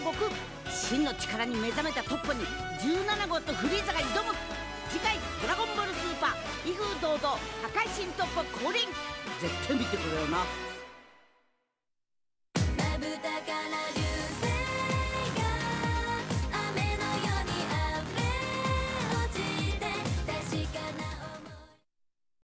告。真の力に目覚めたトッポに17号とフリーザが挑む。次回「ドラゴンボールスーパー威風堂々破壊神トッポ降臨」。絶対見てくれよな。